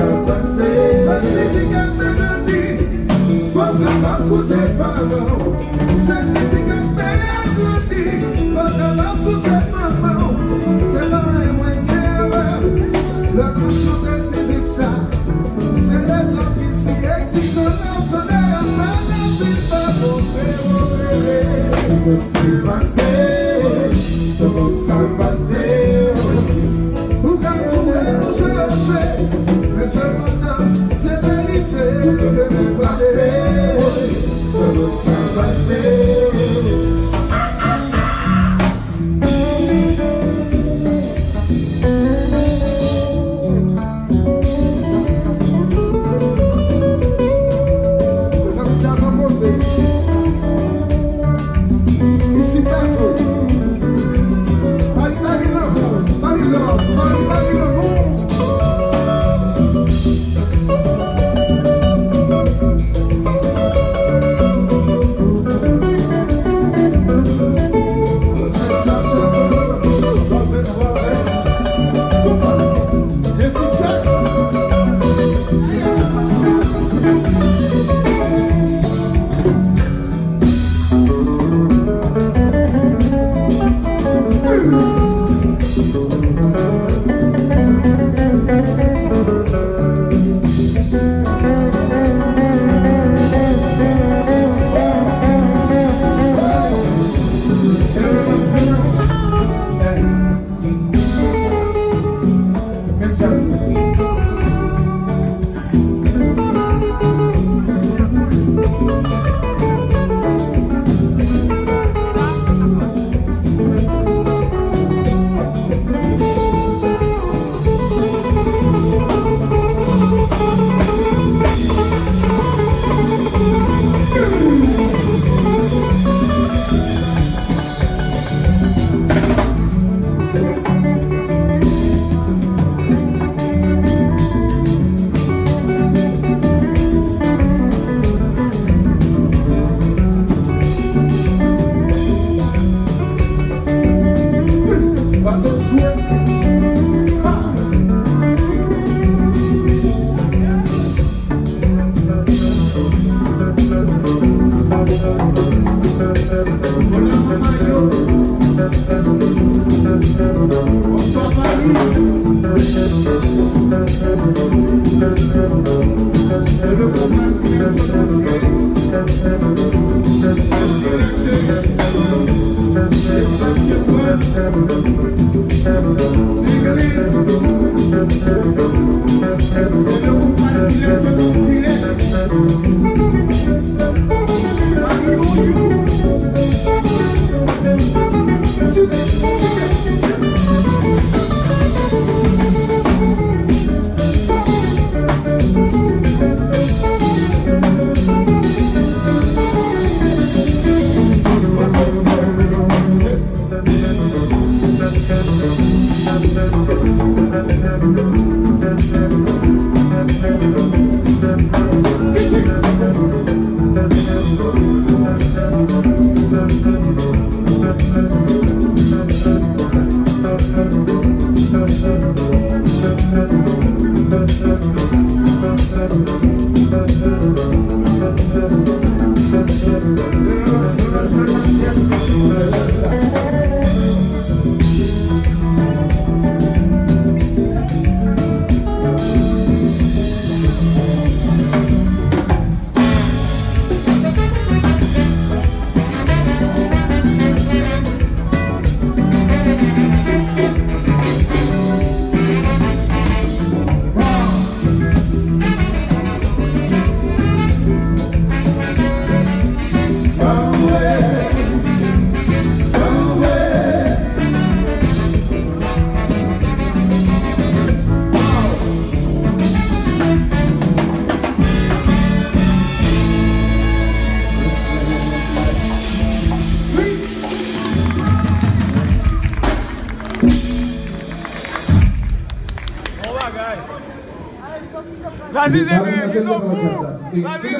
Vas-y, ils sont fous. Vas-y,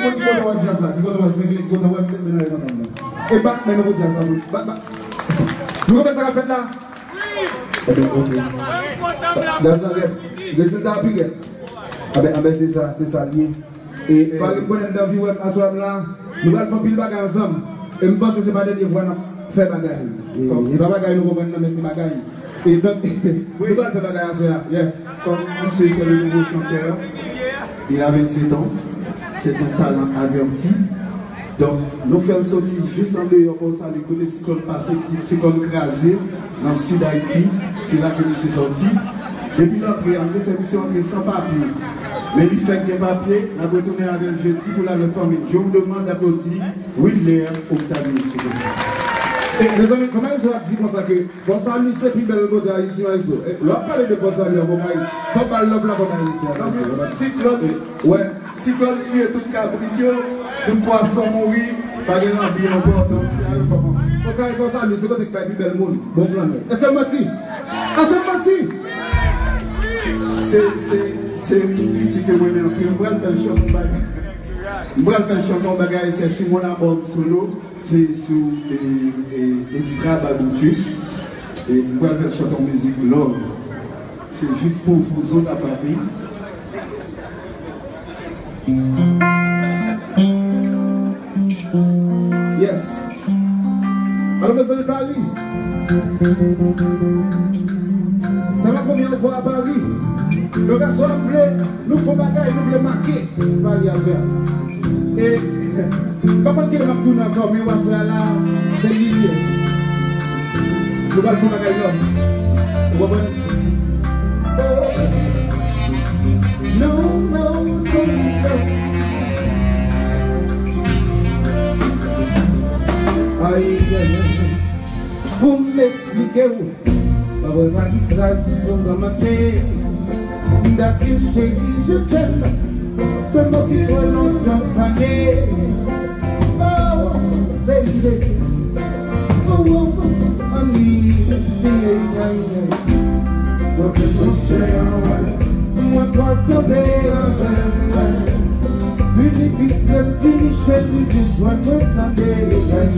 Et bah, mais nous disons ça. Nous commençons à faire là. Oui. Résultat piqué. Ah ben c'est ça lié. Et par exemple, dans la vie, à ce moment-là, nous allons faire pile bagaille ensemble. Et je pense que ce n'est pas la dernière fois que faire bagaille. Et pas bagaille, nous comprenons, mais c'est bagaille. Et donc, nous allons faire bagaille ensemble. Comme on sait, c'est le nouveau chanteur. Il a 27 ans. C'est un talent averti. Donc, nous faisons sortir juste en dehors comme ça, du côté cyclone passé, cyclone crasé, dans le sud d'Haïti. C'est là que nous sommes sortis. Depuis l'entrée, on a fait mission entrer sans papier. Mais il fait des papiers, on a retourné avec le jeudi pour la famille. Je vous demande d'applaudir Whitler Octavie. Et les amis, comment ils ont dit comme ça que bon salut c'est plus belle côté Haïti Maïso. L'on parle de bon salut en Haïti. Faut pas le plan pour Haïti. Cyclone, cyclone tue tout cabritio, tout poisson mourir, pas de l'ambiance encore, donc c'est à eux pour penser. Ok, bon salut, c'est côté qui plus belle monde. Bon flanc. Est-ce que menti? Est-ce que menti? C'est une critique que moi-même, puis je vais faire le chanson bagaille. Je vais faire le chanson bagaille, c'est sur mon album solo, c'est sur Extra Baboutus. Et je vais faire le chanson musique Love. C'est juste pour vous autres à Paris. Yes. Alors, mes amis, Paris. Ça va combien de fois à Paris? Le garçon nous faut bagaille, nous voulons marquer Paris à soir. Et pas parce qu'il va tourner encore, mais on va là, c'est lié. Nous allons faire bagaille là. Vous comprenez? No. Pour m'expliquer où, pas de phrase pour ramasser. D'attire chérie, je t'aime. Peu mots qui soient longtemps fanés. Oh, baby. Oh, honey. Moi, que son chien, moi, pas de sommeil. Puis, finish with you, one more Sunday.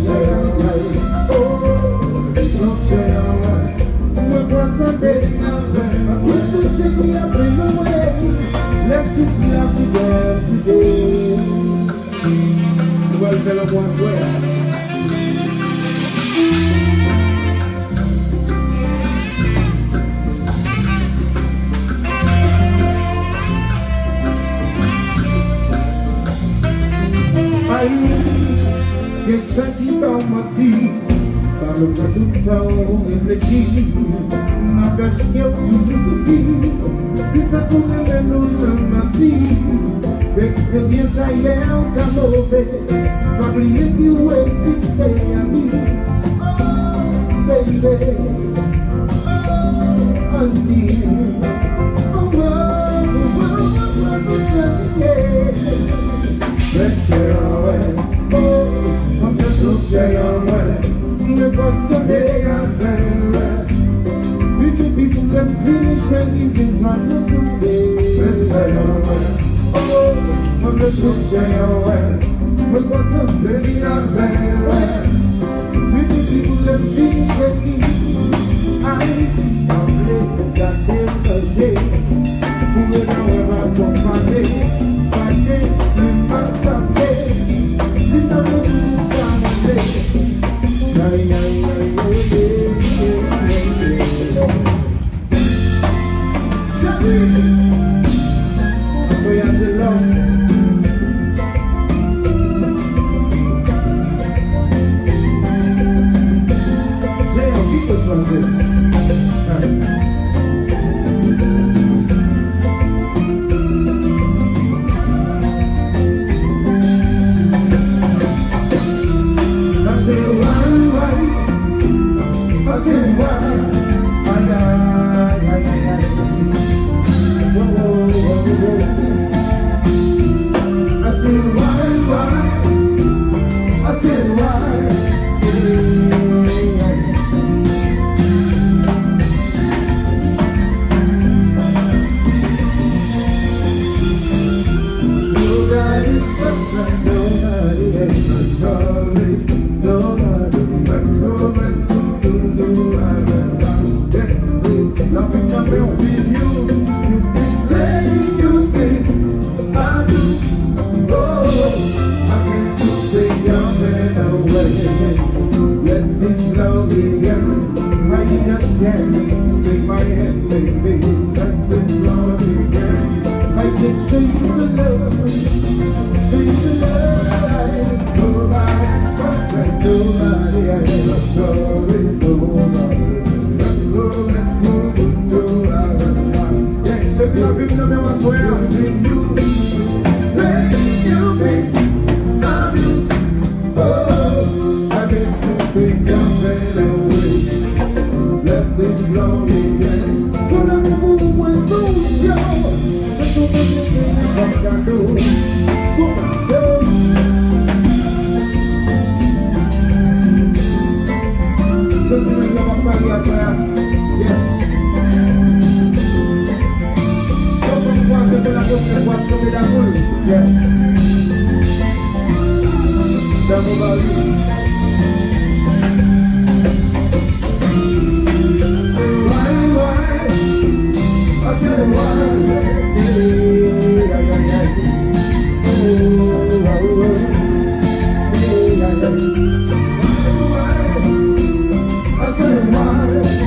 Oh, son chien, moi, pas de sommeil. I want to take me up in the way. Let this love be there today. Well, fellow, once way. Que ça qui va mentir, parle pas tout le temps, réfléchir, n'empêche qu'il y a toujours souffrir, si ça pourrait même nous mentir, l'expérience ailleurs en cas mauvais, pas oublier qu'il existait à nous, oh baby, oh honey, oh let's away. Oh, I'm just so young. We're going to make a fair. 50 people can finish and even run today. Let's away. Oh, I'm just so young. We're going to make a fair. 50 people can finish and even I'm living that damn shit. Who is our company? Nothing can be with you. You think love, sweet love. Nobody's perfect, nobody has a story to nobody. Yes, if you have been done, I swear I'll be you. Let you be, I'm you. Oh, I get to think I'm better away. Let this lonely day. So let me move my soul, yo. Let me move like I do. Move my soul. So to the love of my yes. So from one to the other, one to the other. Yeah. Double value. I said why? I said why?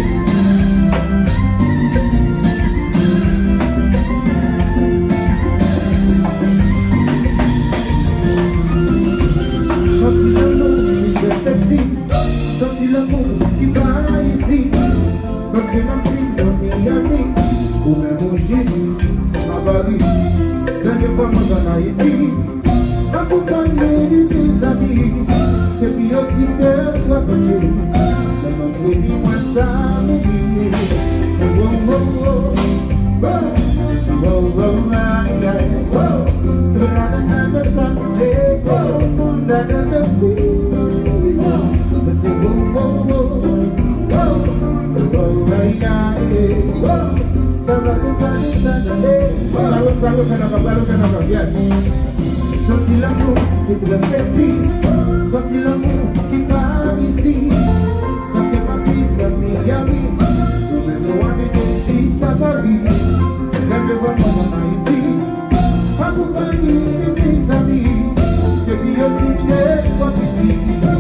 Sorti l'amour qui va ici, parce que ma fille dans Miami, ou même au Gis, à Paris, dernière fois moi en Haïti, accompagné de tes amis, depuis au titre toi passé, ça m'a promis moi ça me dit, oh oh oh oh, oh oh oh oh, so la la la la la, oh la la la la. Say whoa, whoa, whoa, whoa. So go right now, whoa. So like yeah. Sorti l'amour qui te laisse ici, sorti l'amour qui part ici, parce que ma vie de Miami, ou même loin de Gucci, Safari, même devant moi en Haïti, accompagné de tes amis, depuis au ticket, toi petit.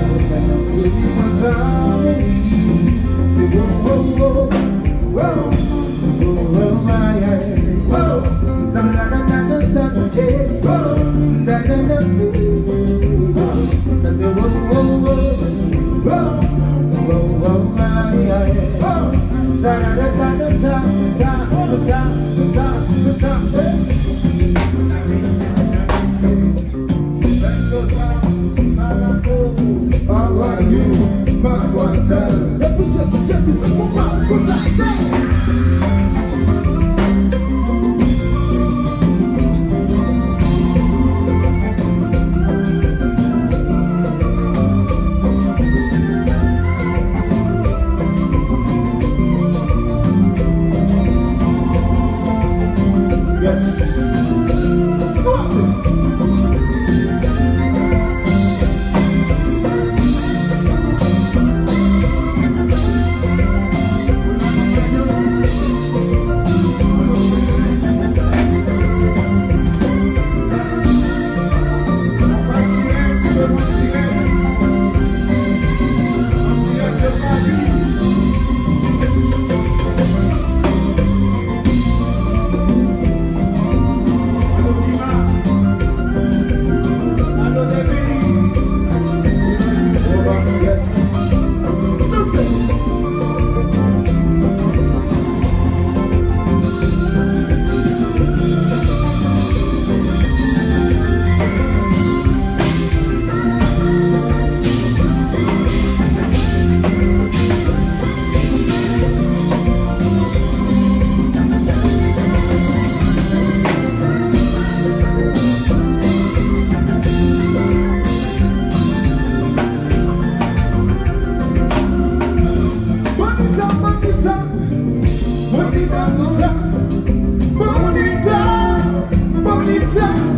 Say whoa, whoa, whoa, whoa, whoa, whoa, my yeah, whoa. Some la la la la la, yeah, whoa, la la la la, whoa. I say whoa, whoa, whoa, whoa, whoa, whoa, my yeah, whoa. Sa la la la la la, ta ta ta ta ta. How are you, mademoiselle? Let me just put my mouth, 'cause I say yes. Swap it. Bonita, bonita, bonita.